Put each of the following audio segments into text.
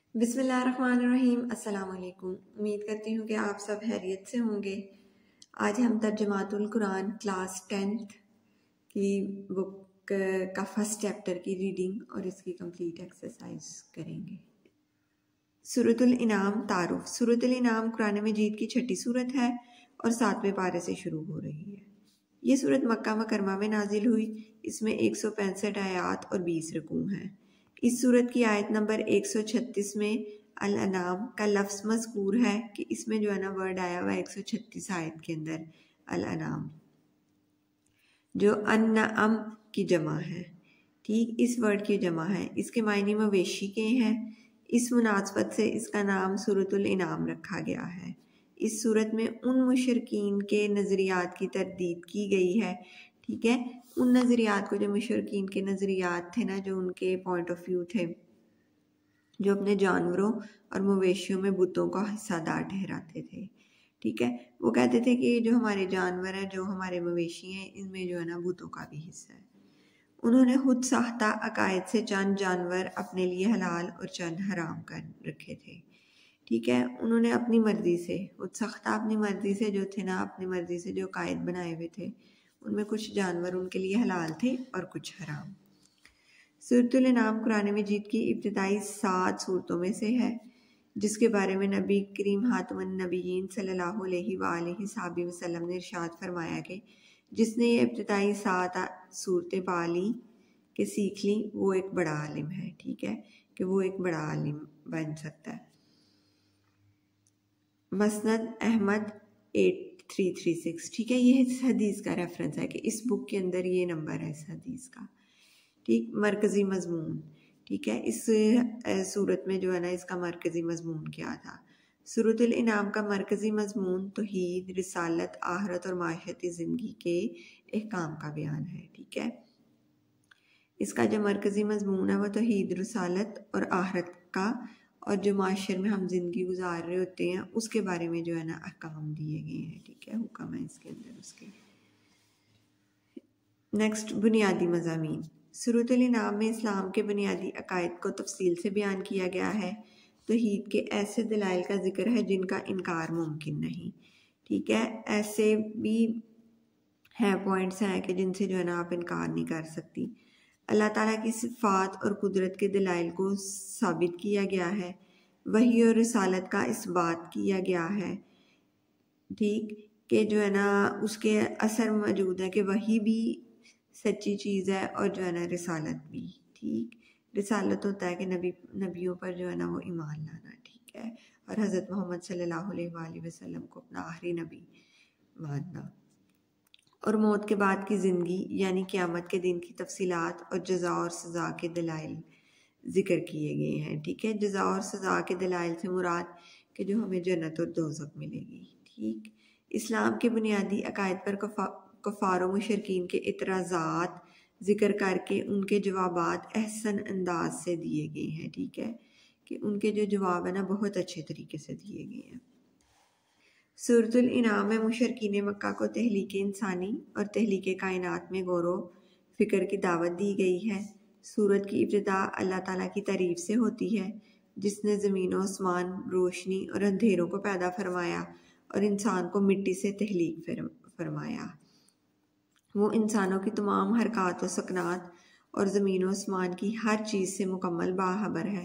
बिस्मिल्लाहिर्रहमानिर्रहीम। अस्सलाम वालेकुम। उम्मीद करती हूँ कि आप सब खैरियत से होंगे। आज हम तर्जुमातुल कुरान क्लास 10th की बुक का फर्स्ट चैप्टर की रीडिंग और इसकी कंप्लीट एक्सरसाइज करेंगे। सूरतुल इनाम तारुफ। सूरतुल इनाम कुरान मजीद की छठी सूरत है और 7वें पारे से शुरू हो रही है। ये सूरत मक्का मुकरमा में नाजिल हुई। इसमें 165 आयात और 20 रकू हैं। इस सूरत की आयत नंबर 136 में अल अनाम का लफ्ज़ मज़कूर है कि इसमें जो है ना वर्ड आया हुआ 136 आयत के अंदर अल अनाम, जो अन्नअम की जमा है। ठीक, इस वर्ड की जमा है। इसके मायने मवेशी के हैं। इस मुनासबत से इसका नाम सूरतुल इनाम रखा गया है। इस सूरत में उन मुशरिकीन के नज़रियात की तरदीद की गई है। ठीक है, उन नज़रियात को, जो मुशरिकीन के नज़रियात थे ना, जो उनके पॉइंट ऑफ व्यू थे, जो अपने जानवरों और मवेशियों में बुतों का हिस्सादार ठहराते थे। ठीक है, वो कहते थे कि जो हमारे जानवर हैं, जो हमारे मवेशी हैं, इनमें जो है ना बुतों का भी हिस्सा है। उन्होंने खुद साख्ता अकायद से चंद जानवर अपने लिए हलाल और चंद हराम कर रखे थे। ठीक है, उन्होंने अपनी मर्जी से, खुद साख्ता अपनी मर्जी से जो थे ना, अपनी मर्जी से जो कायद बनाए हुए थे, उनमें कुछ जानवर उनके लिए हलाल थे और कुछ हराम। सूरतुल इनाम कुरान मजीद की इब्तिदाई 7 सूरतों में से है, जिसके बारे में नबी करीम हातमुन नबीयीन सल्लल्लाहु अलैहि वसल्लम ने इरशाद फरमाया कि जिसने ये इब्तिदाई 7 सूरतें पा ली कि सीख ली, वो एक बड़ा आलिम है। ठीक है, कि वो एक बड़ा आलिम बन सकता है। मसनद अहमद 8336। ठीक है, ये इस हदीस का रेफरेंस है कि इस बुक के अंदर ये नंबर है इस हदीस का। ठीक, मरकज़ी मजमून। ठीक है, इस सूरत में जो है ना, इसका मरकज़ी मजमून क्या था? सूरतुल इनाम का मरकज़ी मजमून तौहीद, रिसालत, आहरत और माशरती ज़िंदगी के अहकाम का बयान है। ठीक है, इसका जो मरकज़ी मजमून है वो तौहीद, रिसालत और आहरत का, और जो माशर में हम ज़िंदगी गुजार रहे होते हैं उसके बारे में जो है ना अहकाम दिए गए हैं। ठीक है, हुक्म है इसके अंदर उसके। नेक्स्ट, बुनियादी मज़ामीन। सूरतुल इनाम में इस्लाम के बुनियादी अकायद को तफसील से बयान किया गया है। तौहीद के ऐसे दलाइल का जिक्र है जिनका इनकार मुमकिन नहीं। ठीक है, ऐसे भी हैं पॉइंट्स हैं कि जिनसे जो है ना आप इनकार नहीं कर सकती। अल्लाह ताला की सिफ़ात और कुदरत के दलाइल को साबित किया गया है। वही और रिसालत का इस्बात किया गया है। ठीक, कि जो है ना उसके असर मौजूद है कि वही भी सच्ची चीज़ है और जो है ना रिसालत भी। ठीक, रिसालत होता है कि नबियों पर जो है ना वो ईमान लाना। ठीक है, और हज़रत मोहम्मद सल्लल्लाहु अलैहि वसल्लम को अपना आखिरी नबी मानना। और मौत के बाद की ज़िंदगी यानी क़यामत के दिन की तफसीलात और जज़ा और सज़ा के दलाइल ज़िक्र किए गए हैं। ठीक है, जज़ा और सज़ा के दलाइल से मुराद कि जो हमें जन्नत और दोज़ख मिलेगी। ठीक, इस्लाम के बुनियादी अकायद पर कफ़ार व मुशरिकीन के इतराज़ात ज़िक्र करके उनके जवाबात अहसन अंदाज से दिए गए हैं। ठीक है, कि उनके जो जवाब है ना बहुत अच्छे तरीके से दिए गए हैं। सूरतुल इनाम में मुशरिकीन मक्का को तहलीक इंसानी और तहलीक कायनात में गौर व फ़िक्र की दावत दी गई है। सूरत की इब्तिदा अल्लाह ताला की तारीफ़ से होती है, जिसने ज़मीन और आसमान, रोशनी और अंधेरों को पैदा फरमाया और इंसान को मिट्टी से तहलीक फरमाया। वो इंसानों की तमाम हरकत व सकनात और ज़मीन व आसमान की हर चीज़ से मुकम्मल बाखबर है।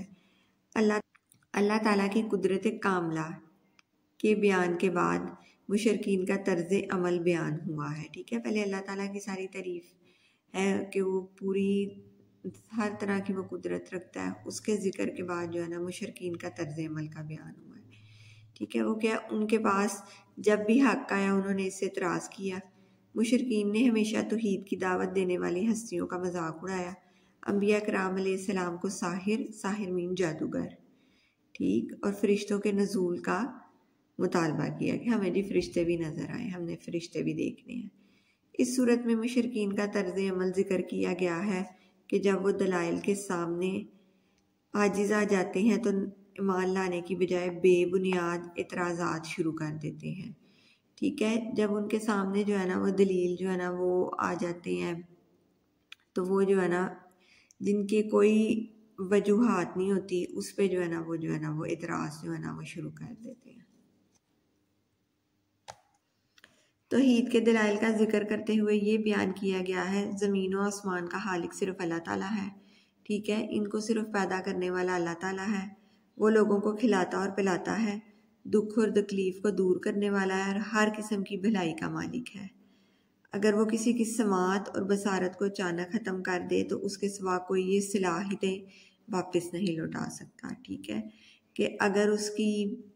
अल्लाह ताला की कुदरत कामला के बयान के बाद मुशरिकीन का तर्ज अमल बयान हुआ है। ठीक है, पहले अल्लाह ताला की सारी तारीफ़ है कि वो पूरी हर तरह की वो कुदरत रखता है। उसके ज़िक्र के बाद जो है ना मुशरिकीन का तर्ज अमल का बयान हुआ है। ठीक है, वो क्या, उनके पास जब भी हक़ आया उन्होंने इससे इतराज़ किया। मुशरिकीन ने हमेशा तौहीद की दावत देने वाली हस्तियों का मजाक उड़ाया। अंबिया कराम अलैहिस्सलाम को साहिर मीन जादूगर, ठीक, और फरिश्तों के नज़ूल का मुतालबा किया कि हमें जी फरिश्ते भी नज़र आए, हमने फरिश्ते भी देखने हैं। इस सूरत में मुशरिकीन का तर्ज अमल ज़िक्र किया गया है कि जब वो दलाइल के सामने आजिज़ आ जाते हैं तो ईमान लाने की बजाय बेबुनियाद इतराज़ात शुरू कर देते हैं। ठीक है, जब उनके सामने जो है ना वो दलील जो है ना वो आ जाते हैं तो वो जो है ना जिनके कोई वजूहात नहीं होती उस पे जो है ना वो इतराज़ जो है ना वो शुरू कर देते हैं। तौहीद के दलाइल का जिक्र करते हुए ये बयान किया गया है ज़मीन और आसमान का खालिक सिर्फ अल्लाह ताला है। ठीक है, इनको सिर्फ पैदा करने वाला अल्लाह ताला है। वो लोगों को खिलाता और पिलाता है, दुख और तकलीफ़ को दूर करने वाला है और हर किस्म की भलाई का मालिक है। अगर वो किसी की समात और बसारत को अचानक ख़त्म कर दे तो उसके सिवा कोई ये सलाहियतें वापस नहीं लौटा सकता। ठीक है, कि अगर उसकी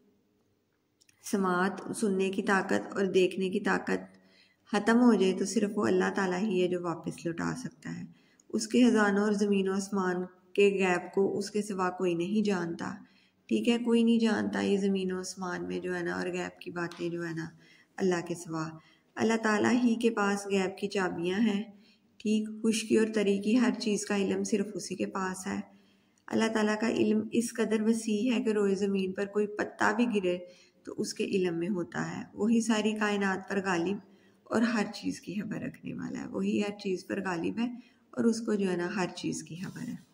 समात, सुनने की ताकत और देखने की ताकत ख़त्म हो जाए तो सिर्फ वो अल्लाह ताला ही है जो वापस लौटा सकता है। उसके ख़जानों और ज़मीन और आसमान के गैब को उसके सिवा कोई नहीं जानता। ठीक है, कोई नहीं जानता ये ज़मीन और आसमान में जो है ना और गैब की बातें जो है ना अल्लाह के सिवा। अल्लाह ताला ही के पास गैब की चाबियाँ हैं। ठीक, खुश्की और तरी की हर चीज़ का इल्म सिर्फ उसी के पास है। अल्लाह ताला का इल्म इस कदर वसी है कि रोए ज़मीन पर कोई पत्ता भी गिरे तो उसके इल्म में होता है। वही सारी कायनात पर गालिब और हर चीज़ की खबर रखने वाला है। वही हर चीज़ पर गालिब है और उसको जो है ना हर चीज़ की खबर है।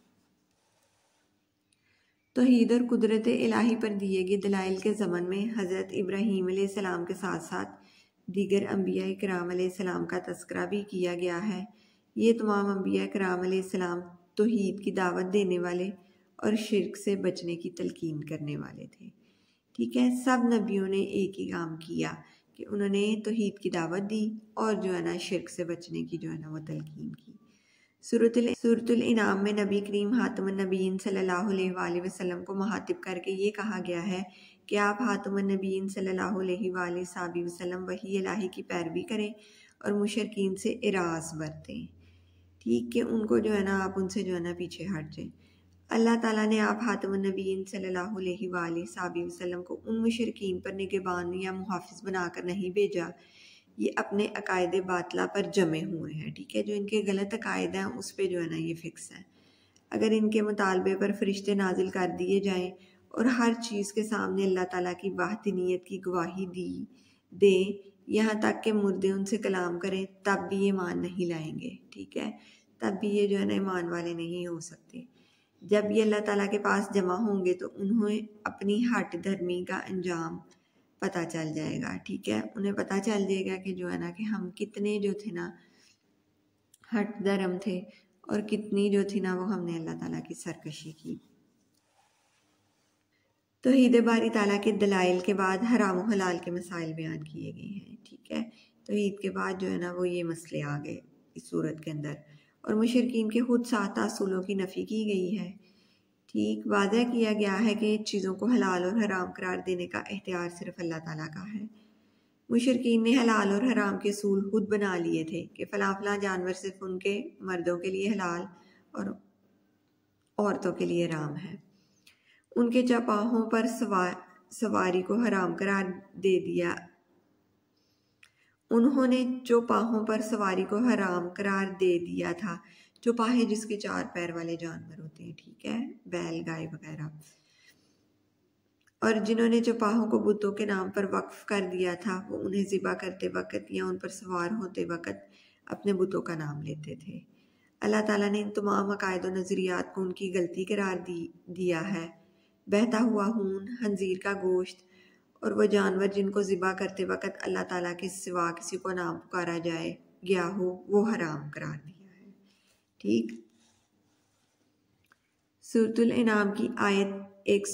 तौहीद और कुदरत इलाही पर दिए गए दलाइल के ज़मन में हज़रत इब्राहीम अलैहिस्सलाम के साथ साथ दीगर अम्बिया इकराम अलैहिस्सलाम का तस्करा भी किया गया है। ये तमाम अम्बिया इकराम अलैहिस्सलाम तौहीद की दावत देने वाले और शिर्क से बचने की तलकीन करने वाले थे। ठीक है, सब नबियों ने एक ही काम किया कि उन्होंने तौहीद की दावत दी और जो है ना शिर्क से बचने की जो है ना वो तलकीन की। सूरतुल इनाम में नबी करीम हातमुन नबीयीन सल्लल्लाहु अलैहि वसल्लम को मुखातिब करके ये कहा गया है कि आप हातमुन नबीयीन सल्लल्लाहु अलैहि वसल्लम वही इलाही की पैरवी करें और मुशरिकीन से इराज़ बरतें। ठीक, कि उनको जो है ना आप उनसे जो है ना पीछे हट जाएं। अल्लाह ताला ने आप हातमुन नबीयीन सल्लल्लाहु अलैहि वसल्लम को उन मुशरिकीन पर निगहबान या मुहाफ़िज़ बनाकर नहीं भेजा। ये अपने अकायदे बातला पर जमे हुए हैं। ठीक है, जो इनके गलत अकायद हैं उस पर जो है ना ये फ़िक्स है। अगर इनके मुतालबे पर फ़रिश्ते नाजिल कर दिए जाएं और हर चीज़ के सामने अल्लाह ताला की वाहदनीयत की गवाही दें, यहाँ तक कि मुर्दे उनसे कलाम करें, तब भी ये ईमान नहीं लाएंगे। ठीक है, तब भी ये जो है ना ईमान वाले नहीं हो सकते। जब ये अल्लाह ताला के पास जमा होंगे तो उन्हें अपनी हट धर्मी का अंजाम पता चल जाएगा। ठीक है, उन्हें पता चल जाएगा कि जो है ना कि हम कितने जो थे ना हट धर्म थे और कितनी जो थी ना वो हमने अल्लाह ताला की सरकशी की। तौहीद बारी ताला के दलाइल के बाद हराम और हलाल के मसाइल बयान किए गए हैं। ठीक है, तौहीद के बाद जो है ना वो ये मसले आ गए इस सूरत के अंदर और मुशरिकीन के खुद सात असूलों की नफ़ी की गई है। ठीक, वादा किया गया है कि चीज़ों को हलाल और हराम करार देने का इख्तियार सिर्फ अल्लाह ताला का है। मुशरिकीन ने हलाल और हराम के असूल खुद बना लिए थे कि फ़लाँ फ़लाँ जानवर सिर्फ उनके मर्दों के लिए हलाल और औरतों के लिए हराम है। उनके चौपाहों पर सवारी को हराम करार दे दिया। उन्होंने चौपाहों पर सवारी को हराम करार दे दिया था। चौपाहे जिसके चार पैर वाले जानवर होते हैं। ठीक है, बैल, गाय वगैरह। और जिन्होंने चौपाहों को बुतों के नाम पर वक्फ कर दिया था वो उन्हें ज़िबा करते वक़्त या उन पर सवार होते वक़्त अपने बुतों का नाम लेते थे। अल्लाह ताला ने इन तमाम अकायद और नज़रियात को उनकी गलती करार दिया है। बहता हुआ खून, खंजीर का गोश्त और वह जानवर जिनको ज़िबा करते वक़्त अल्लाह ताला के सिवा किसी को नाम पुकारा जाए गया हो वो हराम करार दिया है। ठीक, सूरतुल इनाम की आयत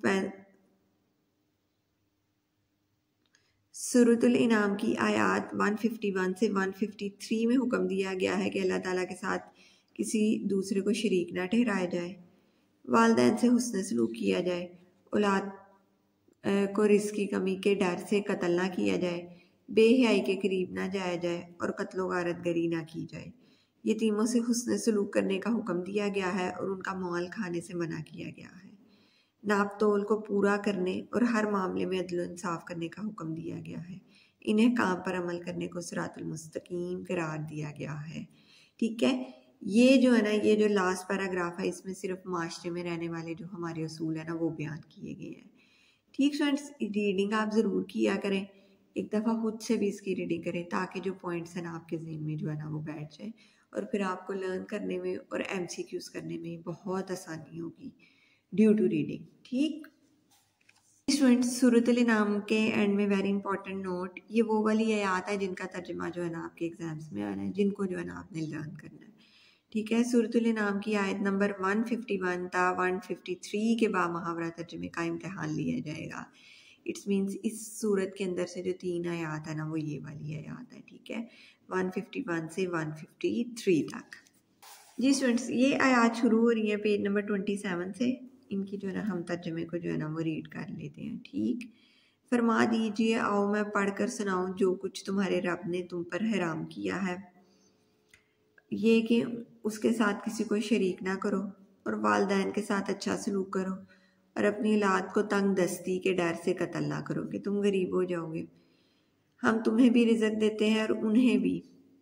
सूरतुल इनाम की आयत 151 से 153 में हुक्म दिया गया है कि अल्लाह ताला के साथ किसी दूसरे को शरीक न ठहराया जाए, वालिदैन से हुस्न सलूक किया जाए, औलाद को रिज़्क़ की कमी के डर से कत्ल ना किया जाए, बेहयाई के करीब ना जाया जाए और कत्लो गारतगरी ना की जाए। यतीमों से हुस्न सलूक करने का हुक्म दिया गया है और उनका माल खाने से मना किया गया है। नाप तोल को पूरा करने और हर मामले में अदल इंसाफ करने का हुक्म दिया गया है। इन्हें काम पर अमल करने को सिरातुल मुस्तकीम करार दिया गया है। ठीक है, ये जो है ना ये जो लास्ट पैराग्राफ है इसमें सिर्फ माशरे में रहने वाले जो हमारे असूल है ना वो बयान किए गए हैं। ठीक स्टूडेंट्स, रीडिंग आप ज़रूर किया करें, एक दफ़ा खुद से भी इसकी रीडिंग करें ताकि जो पॉइंट्स हैं ना आपके जहन में जो है ना वो बैठ जाए और फिर आपको लर्न करने में और MCQs करने में बहुत आसानी होगी ड्यू टू रीडिंग। ठीक स्टूडेंट्स, सूरतुल नाम के एंड में वेरी इंपॉर्टेंट नोट, ये वो वाली आयत है जिनका तर्जमा जो है ना आपके एग्जाम्स में आना है, जिनको जो है ना आपने लर्न करना है। ठीक है, सूरतुल नाम की आयत नंबर 151 था 153 के बाद मुहावरा तर्जमे का इम्तहान लिया जाएगा। इट्स मीन्स इस सूरत के अंदर से जो 3 आयत है ना वो ये वाली आयत है। ठीक है, 151 से 153 तक। जी स्टूडेंट्स, ये आयत शुरू हो रही है पेज नंबर 27 से। इनकी जो है ना हम तर्जमे को जो है ना वो रीड कर लेते हैं। ठीक, फरमा दीजिए, आओ मैं पढ़कर सुनाऊं जो कुछ तुम्हारे रब ने तुम पर हराम किया है, ये कि उसके साथ किसी को शरीक ना करो, और वालिदैन के साथ अच्छा सलूक करो, और अपनी औलाद को तंग दस्ती के डर से कत्ल ना करो कि तुम गरीब हो जाओगे। हम तुम्हें भी रिज़्क देते हैं और उन्हें भी,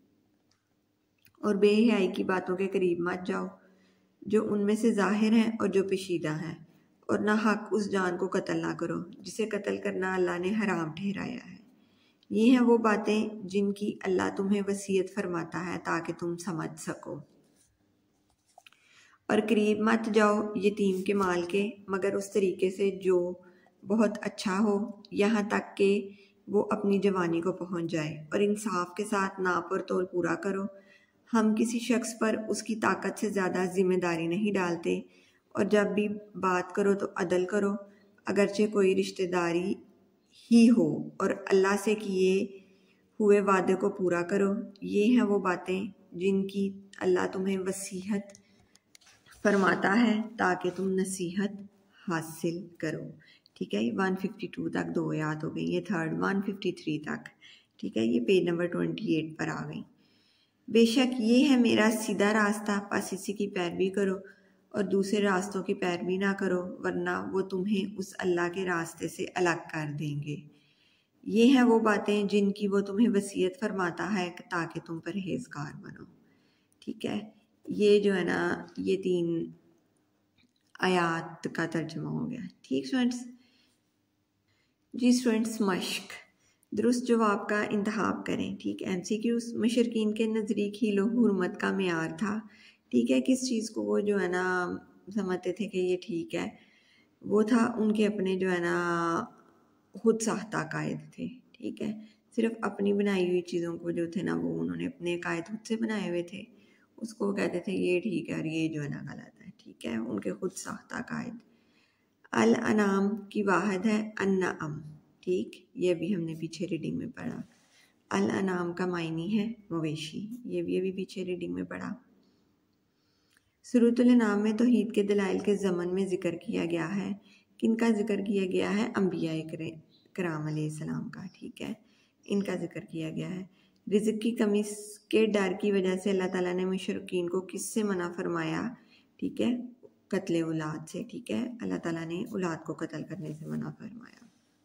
और बेहयाई की बातों के करीब मत जाओ जो उनमें से ज़ाहिर हैं और जो पेशीदा हैं, और ना हक उस जान को कत्ल ना करो जिसे कत्ल करना अल्लाह ने हराम ठहराया है। ये हैं वो बातें जिनकी अल्लाह तुम्हें वसीयत फरमाता है ताकि तुम समझ सको। और करीब मत जाओ यतीम के माल के मगर उस तरीके से जो बहुत अच्छा हो, यहाँ तक कि वो अपनी जवानी को पहुँच जाए, और इंसाफ के साथ नाप और तोल पूरा करो। हम किसी शख्स पर उसकी ताकत से ज़्यादा जिम्मेदारी नहीं डालते, और जब भी बात करो तो अदल करो, अगरचे कोई रिश्तेदारी ही हो, और अल्लाह से किए हुए वादे को पूरा करो। ये हैं वो बातें जिनकी अल्लाह तुम्हें वसीयत फरमाता है ताकि तुम नसीहत हासिल करो। ठीक है, ये 152 तक 2 याद हो गई, ये थर्ड 153 तक। ठीक है, ये पेज नंबर 28 पर आ गई। बेशक ये है मेरा सीधा रास्ता, बस इसी की पैरवी करो और दूसरे रास्तों की पैरवी ना करो, वरना वो तुम्हें उस अल्लाह के रास्ते से अलग कर देंगे। ये हैं वो बातें जिनकी वो तुम्हें वसीयत फरमाता है ताकि तुम परहेजगार बनो। ठीक है, ये जो है ना ये 3 आयात का तर्जुमा हो गया। ठीक स्टूडेंट्स, जी स्टूडेंट्स, मश्क दुरुस्त जवाब का इंतखाब करें। ठीक, MCQs मुशरिकीन के नज़दीक ही हुर्मत का मेयार था। ठीक है, किस चीज़ को वो जो है ना समझते थे कि ये ठीक है, वो था उनके अपने जो है ना खुद साख्ता कायद थे। ठीक है, सिर्फ अपनी बनाई हुई चीज़ों को जो थे ना वो उन्होंने अपने कायद खुद से बनाए हुए थे, उसको कहते थे ये ठीक है और ये जो है ना गलत है। ठीक है, उनके खुद साख्ता कायद। अल अनाम की वाहिद है अन्नअम। ठीक, ये भी हमने पीछे रीडिंग में पढ़ा। अल अनाम का मायनी है मवेशी, ये भी पीछे रीडिंग में पढ़ा। सूरतुल नाम में तौहीद के दलाइल के ज़मन में ज़िक्र किया गया है। किनका ज़िक्र किया गया है? अंबिया कराम अलैहिस्सलाम का। ठीक है, इनका ज़िक्र किया गया है। रिज़्क की कमी के डर की वजह से अल्लाह ताला ने मुशरिकीन को किससे मना फरमाया? ठीक है, कत्ले औलाद से। ठीक है, अल्लाह ताला ने औलाद को कत्ल करने से मना फरमाया।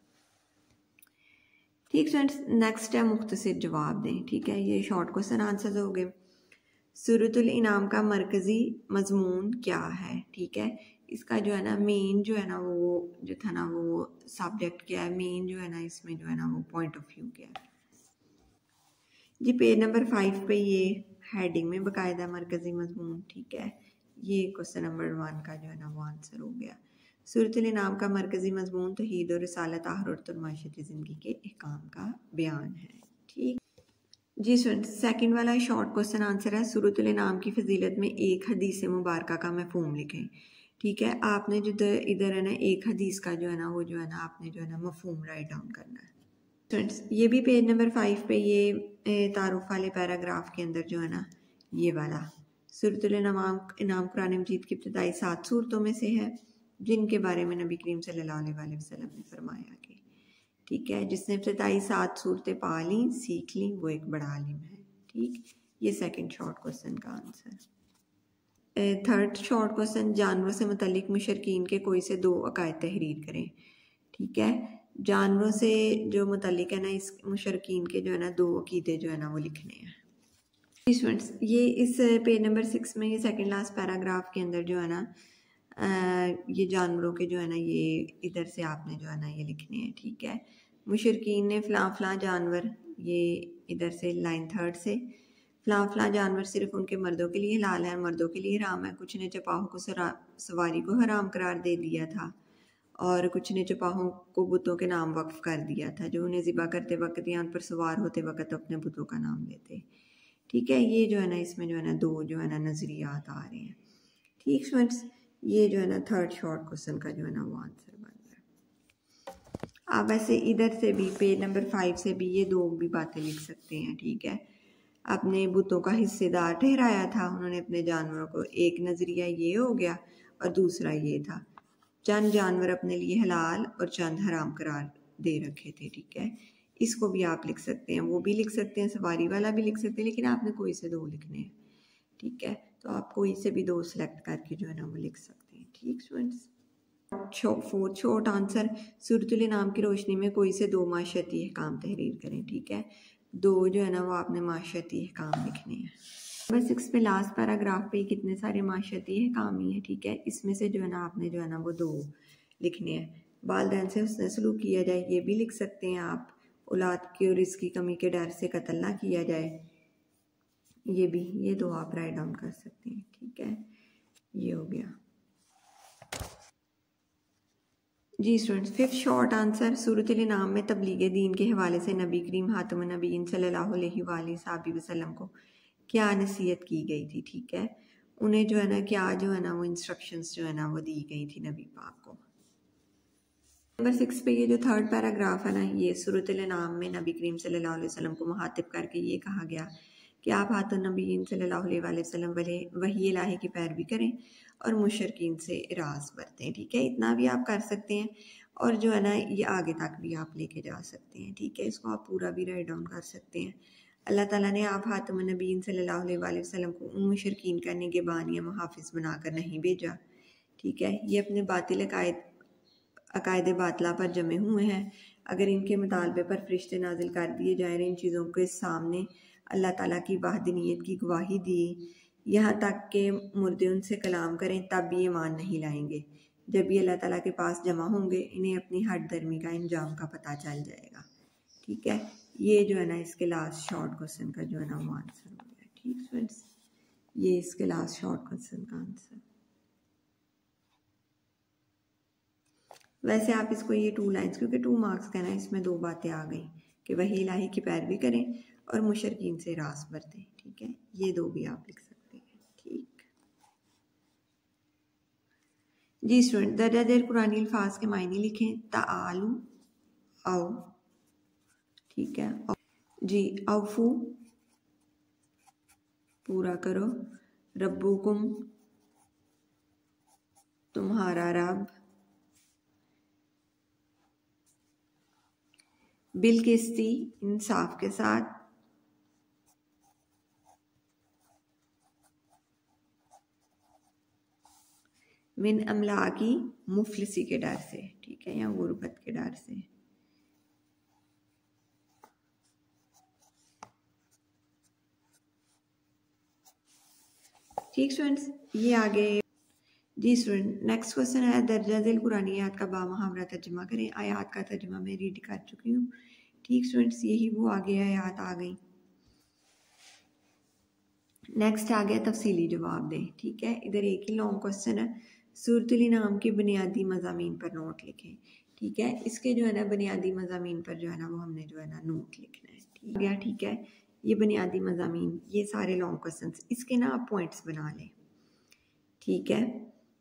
ठीक फ्रेंड्स, नेक्स्ट है मुख्तसर जवाब दें। ठीक है, ये शॉर्ट क्वेश्चन आंसर्स हो गए। सूरतुल इनाम का मरकज़ी मजमून क्या है? ठीक है, इसका जो है ना मेन जो है ना वो जो था ना वो सब्जेक्ट क्या है, मेन जो है ना इसमें जो है ना वो पॉइंट ऑफ व्यू क्या है। जी पेज नंबर 5 पे ये हेडिंग में बाकायदा मरकज़ी मजमून। ठीक है, ये क्वेश्चन नंबर 1 का जो है ना वो आंसर हो गया। सूरतुल इनाम का मरकज़ी मजमून तौहीद और रिसालत, आहरत और माशरती ज़िंदगी के अहकाम का बयान है। ठीक जी स्टूडेंट्स, सेकंड वाला शॉर्ट क्वेश्चन आंसर है सूरतुल इनाम की फजीलत में एक हदीस मुबारका का मफहूम लिखें। ठीक है, आपने जो इधर है ना एक हदीस का जो है ना वो जो है ना आपने जो है ना मफहूम राइट डाउन करना है। स्टूडेंट्स, ये भी पेज नंबर 5 पे ये तारुफ वाले पैराग्राफ के अंदर जो है ना ये वाला सूरतुल इनाम कुरान मजीद की इब्तिदाई 7 सूरतों में से है जिनके बारे में नबी करीम सल्लल्लाहु अलैहि वसल्लम ने फरमाया कि ठीक है, जिसने इब्तिदाई 7 सूरतें पा ली सीख ली वो एक बड़ा आलिम है। ठीक, ये सेकंड शॉर्ट क्वेश्चन का आंसर। थर्ड शॉर्ट क्वेश्चन, जानवरों से मुतल्लिक मुशरिकीन के कोई से 2 अकायद तहरीर करें। ठीक है, जानवरों से जो मुतल्लिक है ना इस मुशरिकीन के जो है ना 2 अकीदे जो है ना वो लिखने हैं। स्टूडेंट्स, ये इस पेज नंबर 6 में ये सेकंड लास्ट पैराग्राफ के अंदर जो है ना ये जानवरों के जो है ना ये इधर से आपने जो है ना ये लिखने हैं। ठीक है, मुशरिकीन ने फ़लाँ फ़लाँ जानवर, ये इधर से लाइन 3rd से फ़लाँ फ़लाँ जानवर सिर्फ उनके मर्दों के लिए हलाल है, मर्दों के लिए हराम है। कुछ ने चपाहों को सवारी को हराम करार दे दिया था और कुछ ने चपाहों को बुतों के नाम वक्फ कर दिया था, जो उन्हें ज़िबा करते वक्त या उन पर सवार होते वक्त अपने बुतों का नाम लेते। ठीक है, ये जो है ना इसमें जो है ना दो जो है ना नज़रियात आ रहे हैं। ठीक स्टूडेंट्स, ये जो है ना थर्ड शॉर्ट क्वेश्चन का जो है ना वो आंसर बन रहा है। आप वैसे इधर से भी पेज नंबर 5 से भी ये दो भी बातें लिख सकते हैं। ठीक है, अपने बुतों का हिस्सेदार ठहराया था उन्होंने अपने जानवरों को। एक नज़रिया ये हो गया और दूसरा ये था चंद जानवर अपने लिए हलाल और चंद हराम करार दे रखे थे। ठीक है, इसको भी आप लिख सकते हैं, वो भी लिख सकते हैं, सवारी वाला भी लिख सकते हैं, लेकिन आपने कोई से दो लिखने हैं। ठीक है, तो आप कोई से भी दो सिलेक्ट करके जो है ना वो लिख सकते हैं। ठीक स्टूडेंट्स, फोर्थ शॉर्ट आंसर, सूरतुल नाम की रोशनी में कोई से दो माशरती अहकाम तहरीर करें। ठीक है, दो जो है ना वो आपने माशरती अहकाम लिखने हैं। नंबर 6 पे लास्ट पैराग्राफ पे कितने सारे माशरती अहकाम ही है। ठीक है, इसमें से जो है ना आपने जो है ना वो दो लिखने हैं। वालिदैन से हुस्न सलूक किया जाए, ये भी लिख सकते हैं आप। औलाद की और रिस्क की कमी के डर से कत्ल ना किया जाए, ये भी, ये दो आप राइट डाउन कर सकते हैं। ठीक है, ये हो गया जी स्टूडेंट्स। फिफ्थ शॉर्ट आंसर, सूरतुल नाम में तबलीग दीन के हवाले से नबी करीम हातमुन नबीय्यीन सल्लल्लाहु अलैहि वसल्लम को क्या नसीहत की गई थी। ठीक है, उन्हें जो है ना क्या जो है ना वो इंस्ट्रक्शंस जो है ना वो दी गई थी नबी पाक को। नंबर 6 पे ये जो थर्ड पैराग्राफ है ना, ये सूरतुल नाम में नबी करीम सल्लल्लाहु अलैहि वसल्लम को मुखातिब करके ये कहा गया कि आप हातुन नबीय्यीन सल्लल्लाहु अलैहि वसल्लम वही इलाही की पैरवी करें और मुशरिकीन से इराज बरतें। ठीक है, इतना भी आप कर सकते हैं और जो है ना ये आगे तक भी आप लेके जा सकते हैं। ठीक है, इसको आप पूरा भी राइट डाउन कर सकते हैं। अल्लाह ताला ने आप हातमुन नबीय्यीन सल्लल्लाहु अलैहि वसल्लम को उन मुशरिकीन का निगहबान या मुहाफिज बनाकर नहीं भेजा। ठीक है, ये अपने बातिल अकायद बातला पर जमे हुए हैं। अगर इनके मुतालबे पर फरिश्ते नाजिल कर दिए जाएं, इन चीज़ों के सामने अल्लाह ताला की वहदनीयत की गवाही दी, यहाँ तक कि मुर्दे उनसे कलाम करें तब भी ईमान नहीं लाएंगे। जब भी अल्लाह ताला के पास जमा होंगे, इन्हें अपनी हद दर्मी का इंजाम का पता चल जाएगा। ठीक है, ये जो है ना इसके लास्ट शॉर्ट क्वेश्चन का जो है ना वो आंसर हो गया। ठीक स्टूडेंट्स, ये इसके लास्ट शॉर्ट क्वेश्चन का आंसर। वैसे आप इसको ये 2 लाइन्स, क्योंकि 2 मार्क्स का ना, इसमें दो बातें आ गई कि वही इलाही की पैरवी करें और मुशरिकीन से रास बरतें। ठीक है, ये दो भी आप लिख सकते हैं। ठीक जी स्टूडेंट, दर्जा देर कुरानी अल्फाज के मायने लिखें। ताआलू, आओ। ठीक है जी, औफू, पूरा करो। रब्बुकुम, तुम्हारा रब। बिलकिस्ती, इंसाफ के साथ। मिन अमलाकी, मुफलिसी के डर से। ठीक है, या गुर्बत के डर से। ठीक स्टूडेंट्स, ये आगे जी स्टूडेंट। नेक्स्ट क्वेश्चन है, दर्जा दिल कुरानी आयत का बामुहावरा तर्जुमा करें। आयत का तर्जुमा मैं रीड कर चुकी हूँ। ठीक स्टूडेंट्स, यही वो आगे आयत आ गई। नेक्स्ट आ गया तफसीली जवाब दें। ठीक है, इधर एक ही लॉन्ग क्वेश्चन है। सूरतुल नाम के बुनियादी मज़ामीन पर नोट लिखें। ठीक है, इसके जो है ना बुनियादी मज़ामीन पर जो है ना वो हमने जो है ना नोट लिखना है। ठीक है, ठीक है, ये बुनियादी मज़ामीन, ये सारे लॉन्ग क्वेश्चन, इसके ना आप पॉइंट्स बना लें। ठीक है,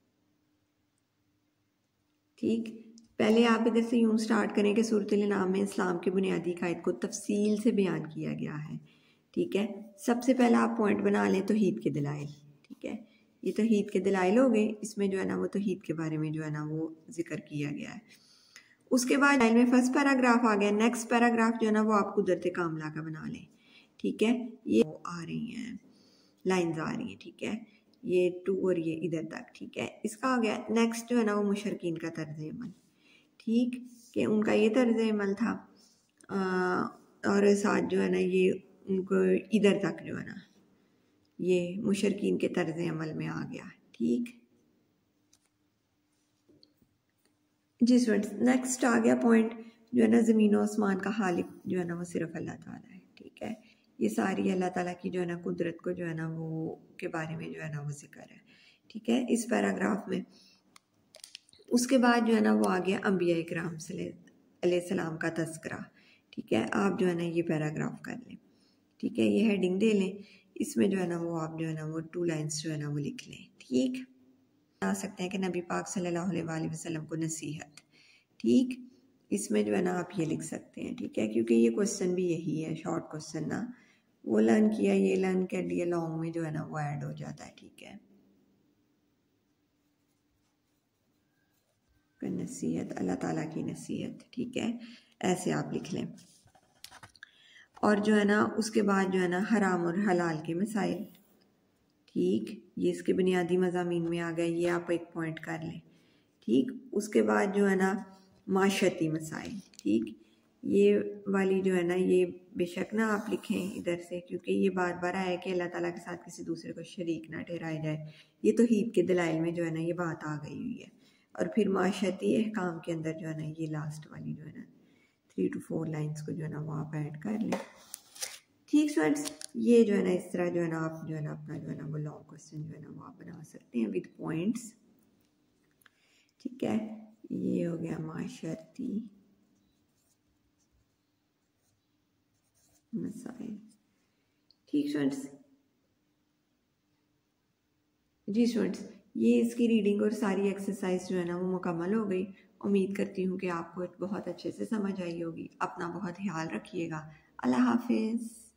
ठीक, पहले आप इधर से यूँ स्टार्ट करें कि सूरतुल नाम में इस्लाम की बुनियादी कायद को तफसील से बयान किया गया है। ठीक है, सबसे पहला आप पॉइंट बना लें तौहीद के दलाइल। ठीक है, ये तौहीद के दलाइल हो गए, इसमें जो है ना वो तौहीद के बारे में जो है ना वो जिक्र किया गया है। उसके बाद में फर्स्ट पैराग्राफ आ गया। नेक्स्ट पैराग्राफ जो है ना वो आप कुदरत कामला का बना लें। ठीक है, ये आ रही हैं लाइन्स आ रही हैं। ठीक है, ये 2 और ये इधर तक। ठीक है, इसका आ गया। नेक्स्ट जो है ना वो मुशरिकीन का तर्ज अमल। ठीक, कि उनका ये तर्ज अमल था और साथ जो है ना ये उनको इधर तक जो है ना ये मुशरिकीन के तर्ज अमल में आ गया। ठीक जी स्टूडेंट्स, नेक्स्ट आ गया पॉइंट जो है ना ज़मीन और आसमान का खालिक जो है ना वो सिर्फ अल्लाह ताला है। ठीक है, ये सारी अल्लाह ताला की जो है ना कुदरत को जो है ना वो के बारे में जो है ना वो जिक्र है, ठीक है, इस पैराग्राफ में। उसके बाद जो है ना वो आ गया अंबिया इकराम अलैहिस्सलाम का तज़किरा, ठीक है। आप जो है ना ये पैराग्राफ कर लें, ठीक है, ये हेडिंग दे लें, इसमें जो है ना वो आप जो है ना वो 2 लाइन्स जो है ना वो लिख लें, ठीक। आ सकते हैं कि नबी पाक सल्लल्लाहु अलैहि वसल्लम को नसीहत, ठीक, इसमें जो है ना आप ये लिख सकते हैं, ठीक है, क्योंकि ये क्वेश्चन भी यही है, शॉर्ट क्वेश्चन ना, वो लर्न किया, ये लर्न कर लिया, लॉन्ग में जो है ना वो ऐड हो जाता है, ठीक है। नसीहत, अल्लाह ताला की नसीहत, ठीक है, ऐसे आप लिख लें। और जो है ना उसके बाद जो है ना हराम और हलाल के मसाइल, ठीक, ये इसके बुनियादी मज़ामीन में आ गए, ये आप एक पॉइंट कर लें, ठीक। उसके बाद जो है ना माशती मसाइल, ठीक, ये वाली जो है ना ये बेशक ना आप लिखें इधर से, क्योंकि ये बार बार आया कि अल्लाह ताला के साथ किसी दूसरे को शरीक ना ठहराया जाए, ये तो हीद के दलाइल में जो है ना ये बात आ गई हुई है। और फिर माशती अहकाम के अंदर जो है ना ये लास्ट वाली जो है ना 3 to 4 लाइन्स को जो है ना वो आप ऐड कर लें, ठीक स्टूडेंट्स। ये जो है ना इस तरह जो है ना आप जो है ना अपना जो है ना वो लॉन्ग क्वेश्चन जो है ना वो आप बना सकते हैं विद पॉइंट्स, ठीक है। ये हो गया माशती मसाइल, ठीक स्टूडेंट्स। जी स्टूडेंट्स, ये इसकी रीडिंग और सारी एक्सरसाइज जो है ना वो मुकम्मल हो गई। उम्मीद करती हूँ कि आपको बहुत अच्छे से समझ आई होगी। अपना बहुत ख्याल रखिएगा। अल्लाह हाफिज़।